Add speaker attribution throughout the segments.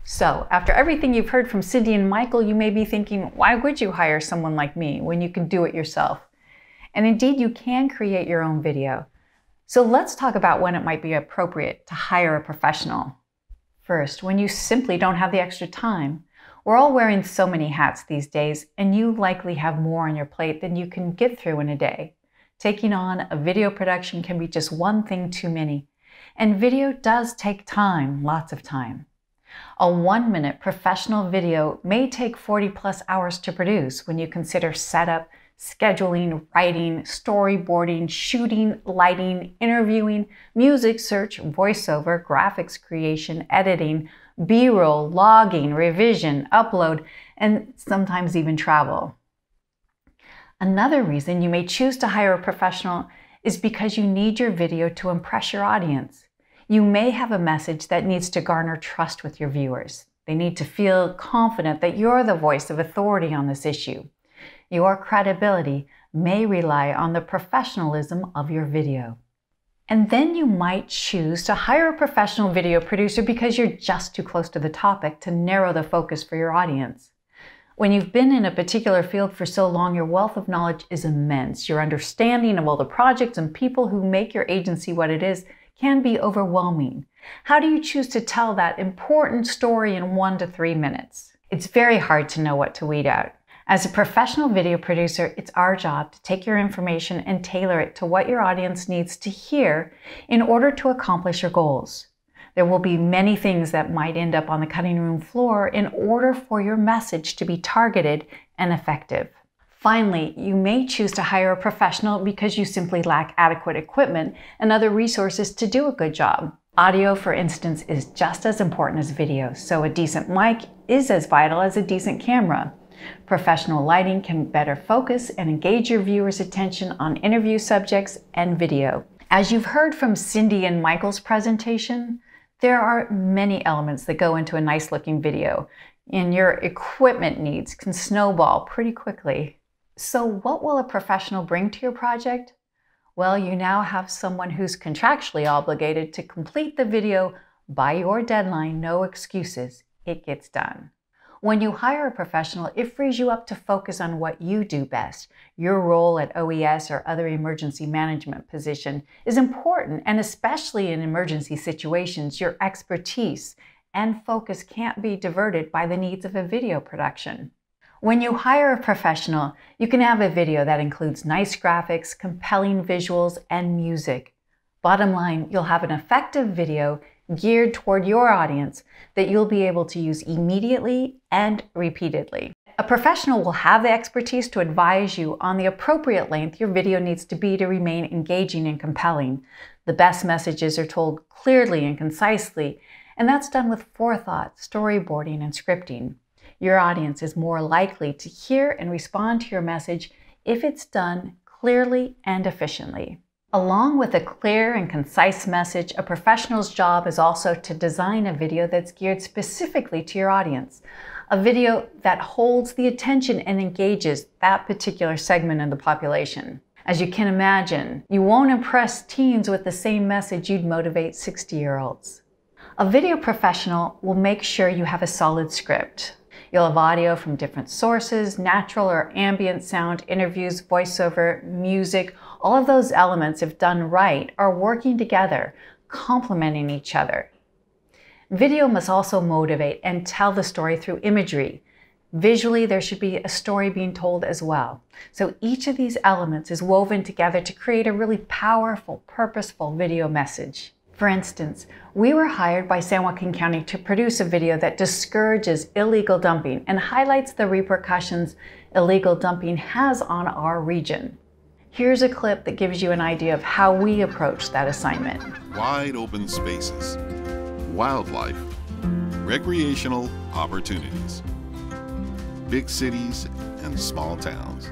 Speaker 1: So, after everything you've heard from Cindy and Michael, you may be thinking, why would you hire someone like me when you can do it yourself? And indeed, you can create your own video. So let's talk about when it might be appropriate to hire a professional. First, when you simply don't have the extra time. We're all wearing so many hats these days, and you likely have more on your plate than you can get through in a day. Taking on a video production can be just one thing too many. And video does take time, lots of time. A 1-minute professional video may take 40+ hours to produce when you consider setup, scheduling, writing, storyboarding, shooting, lighting, interviewing, music search, voiceover, graphics creation, editing, B-roll, logging, revision, upload, and sometimes even travel. Another reason you may choose to hire a professional is because you need your video to impress your audience. You may have a message that needs to garner trust with your viewers. They need to feel confident that you're the voice of authority on this issue. Your credibility may rely on the professionalism of your video. And then you might choose to hire a professional video producer because you're just too close to the topic to narrow the focus for your audience. When you've been in a particular field for so long, your wealth of knowledge is immense. Your understanding of all the projects and people who make your agency what it is can be overwhelming. How do you choose to tell that important story in 1 to 3 minutes? It's very hard to know what to weed out. As a professional video producer, it's our job to take your information and tailor it to what your audience needs to hear in order to accomplish your goals. There will be many things that might end up on the cutting room floor in order for your message to be targeted and effective. Finally, you may choose to hire a professional because you simply lack adequate equipment and other resources to do a good job. Audio, for instance, is just as important as video, so a decent mic is as vital as a decent camera. Professional lighting can better focus and engage your viewers' attention on interview subjects and video. As you've heard from Cindy and Michael's presentation, there are many elements that go into a nice-looking video, and your equipment needs can snowball pretty quickly. So what will a professional bring to your project? Well, you now have someone who's contractually obligated to complete the video by your deadline, no excuses. It gets done. When you hire a professional, it frees you up to focus on what you do best. Your role at OES or other emergency management position is important, and especially in emergency situations, your expertise and focus can't be diverted by the needs of a video production. When you hire a professional, you can have a video that includes nice graphics, compelling visuals, and music. Bottom line, you'll have an effective video geared toward your audience that you'll be able to use immediately and repeatedly. A professional will have the expertise to advise you on the appropriate length your video needs to be to remain engaging and compelling. The best messages are told clearly and concisely, and that's done with forethought, storyboarding, and scripting. Your audience is more likely to hear and respond to your message if it's done clearly and efficiently. Along with a clear and concise message, a professional's job is also to design a video that's geared specifically to your audience. A video that holds the attention and engages that particular segment of the population. As you can imagine, you won't impress teens with the same message you'd motivate 60-year-olds. A video professional will make sure you have a solid script. You'll have audio from different sources, natural or ambient sound, interviews, voiceover, music. All of those elements, if done right, are working together, complementing each other. Video must also motivate and tell the story through imagery. Visually, there should be a story being told as well. So each of these elements is woven together to create a really powerful, purposeful video message. For instance, we were hired by San Joaquin County to produce a video that discourages illegal dumping and highlights the repercussions illegal dumping has on our region. Here's a clip that gives you an idea of how we approached that assignment.
Speaker 2: Wide open spaces, wildlife, recreational opportunities, big cities and small towns.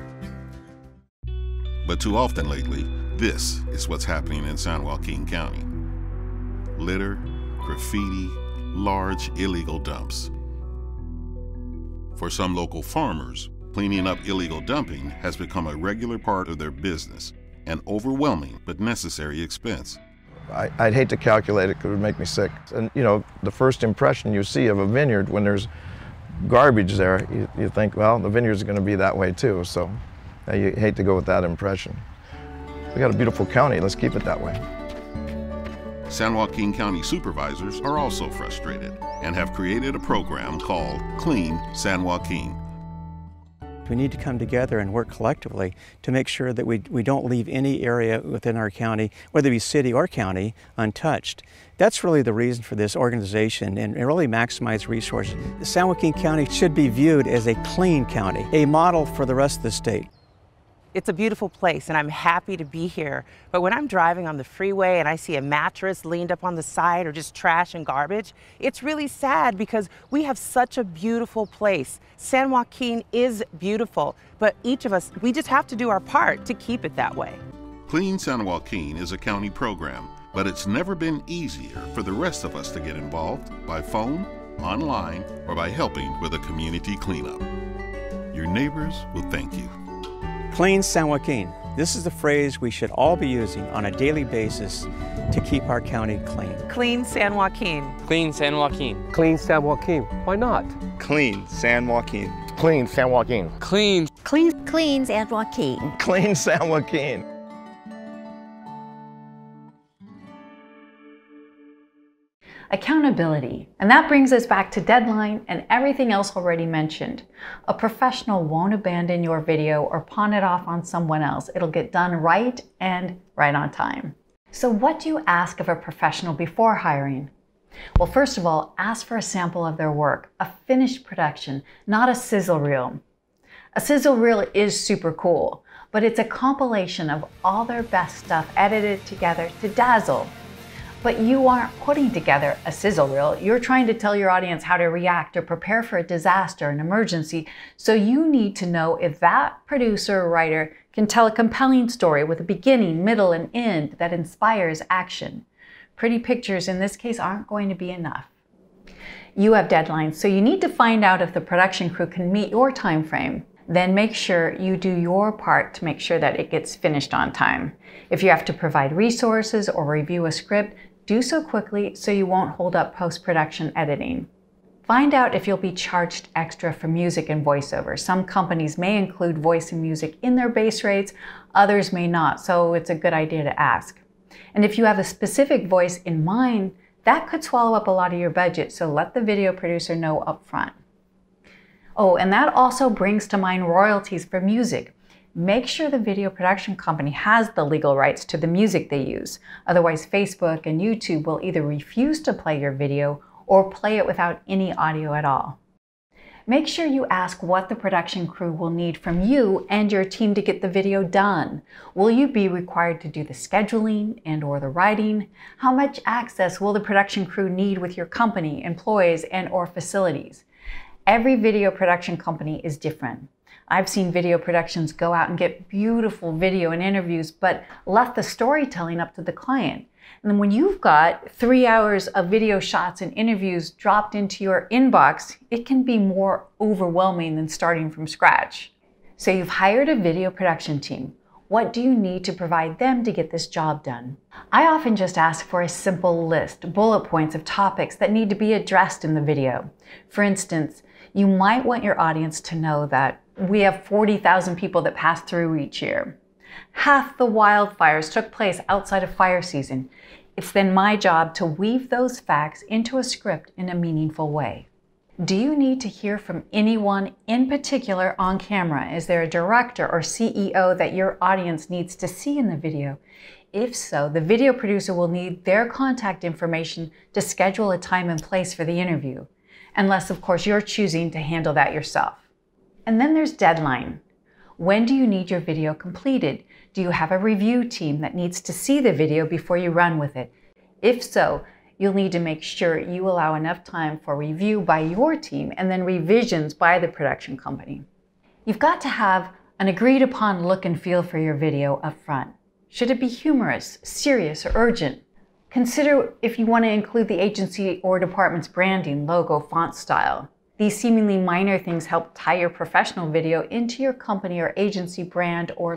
Speaker 2: But too often lately, this is what's happening in San Joaquin County. Litter, graffiti, large illegal dumps. For some local farmers, cleaning up illegal dumping has become a regular part of their business, an overwhelming but necessary expense.
Speaker 3: I'd hate to calculate it because it would make me sick. And you know, the first impression you see of a vineyard when there's garbage there, you think, well, the vineyard's going to be that way too. So you hate to go with that impression. We got a beautiful county, let's keep it that way.
Speaker 2: San Joaquin County supervisors are also frustrated and have created a program called Clean San Joaquin.
Speaker 4: We need to come together and work collectively to make sure that we don't leave any area within our county, whether it be city or county, untouched. That's really the reason for this organization, and really maximize resources. San Joaquin County should be viewed as a clean county, a model for the rest of the state.
Speaker 5: It's a beautiful place and I'm happy to be here. But when I'm driving on the freeway and I see a mattress leaned up on the side or just trash and garbage, it's really sad because we have such a beautiful place. San Joaquin is beautiful, but each of us, we just have to do our part to keep it that way.
Speaker 2: Clean San Joaquin is a county program, but it's never been easier for the rest of us to get involved by phone, online, or by helping with a community cleanup. Your neighbors will thank you.
Speaker 4: Clean San Joaquin. This is the phrase we should all be using on a daily basis to keep our county clean.
Speaker 5: Clean San Joaquin.
Speaker 6: Clean San Joaquin.
Speaker 7: Clean San Joaquin. Why not?
Speaker 8: Clean San Joaquin.
Speaker 7: Clean San Joaquin.
Speaker 6: Clean.
Speaker 9: Clean San Joaquin.
Speaker 3: Clean San Joaquin.
Speaker 1: Accountability. And that brings us back to deadline and everything else already mentioned. A professional won't abandon your video or pawn it off on someone else. It'll get done right and right on time. So what do you ask of a professional before hiring? Well, first of all, ask for a sample of their work, a finished production, not a sizzle reel. A sizzle reel is super cool, but it's a compilation of all their best stuff edited together to dazzle. But you aren't putting together a sizzle reel. You're trying to tell your audience how to react or prepare for a disaster, an emergency. So you need to know if that producer or writer can tell a compelling story with a beginning, middle, and end that inspires action. Pretty pictures in this case aren't going to be enough. You have deadlines, so you need to find out if the production crew can meet your time frame. Then make sure you do your part to make sure that it gets finished on time. If you have to provide resources or review a script, do so quickly so you won't hold up post-production editing. Find out if you'll be charged extra for music and voiceover. Some companies may include voice and music in their base rates, others may not, so it's a good idea to ask. And if you have a specific voice in mind, that could swallow up a lot of your budget, so let the video producer know up front. Oh, and that also brings to mind royalties for music. Make sure the video production company has the legal rights to the music they use. Otherwise, Facebook and YouTube will either refuse to play your video or play it without any audio at all. Make sure you ask what the production crew will need from you and your team to get the video done. Will you be required to do the scheduling and/or the writing? How much access will the production crew need with your company, employees, and/or facilities? Every video production company is different. I've seen video productions go out and get beautiful video and interviews, but left the storytelling up to the client. And then when you've got 3 hours of video shots and interviews dropped into your inbox, it can be more overwhelming than starting from scratch. So you've hired a video production team. What do you need to provide them to get this job done? I often just ask for a simple list, bullet points of topics that need to be addressed in the video. For instance, you might want your audience to know that we have 40,000 people that pass through each year. Half the wildfires took place outside of fire season. It's then my job to weave those facts into a script in a meaningful way. Do you need to hear from anyone in particular on camera? Is there a director or CEO that your audience needs to see in the video? If so, the video producer will need their contact information to schedule a time and place for the interview. Unless, of course, you're choosing to handle that yourself. And then there's deadline. When do you need your video completed? Do you have a review team that needs to see the video before you run with it? If so, you'll need to make sure you allow enough time for review by your team and then revisions by the production company. You've got to have an agreed upon look and feel for your video up front. Should it be humorous, serious, or urgent? Consider if you want to include the agency or department's branding, logo, font style. These seemingly minor things help tie your professional video into your company or agency brand or look.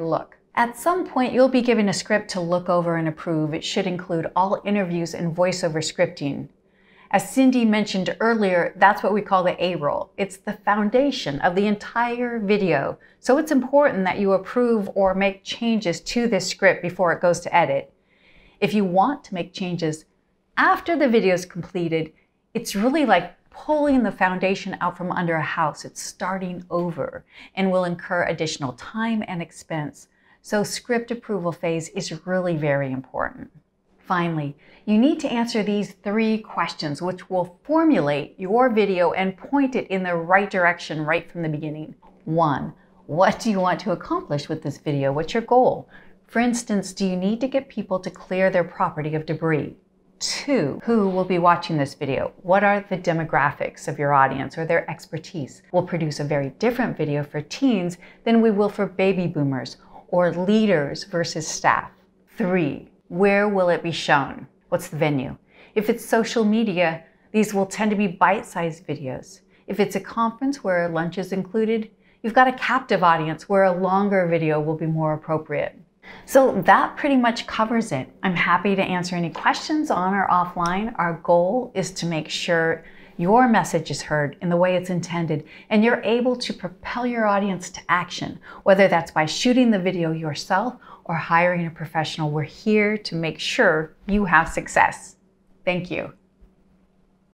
Speaker 1: At some point, you'll be given a script to look over and approve. It should include all interviews and voiceover scripting. As Cindy mentioned earlier, that's what we call the A-roll. It's the foundation of the entire video. So it's important that you approve or make changes to this script before it goes to edit. If you want to make changes after the video is completed, it's really like pulling the foundation out from under a house. It's starting over and will incur additional time and expense. So script approval phase is really very important. Finally, you need to answer these 3 questions, which will formulate your video and point it in the right direction right from the beginning. 1, what do you want to accomplish with this video? What's your goal? For instance, do you need to get people to clear their property of debris? 2, who will be watching this video? What are the demographics of your audience or their expertise? We'll produce a very different video for teens than we will for baby boomers or leaders versus staff. 3, where will it be shown? What's the venue? If it's social media, these will tend to be bite-sized videos. If it's a conference where lunch is included, you've got a captive audience where a longer video will be more appropriate. So that pretty much covers it. I'm happy to answer any questions on or offline. Our goal is to make sure your message is heard in the way it's intended and you're able to propel your audience to action, whether that's by shooting the video yourself or hiring a professional. We're here to make sure you have success. Thank you.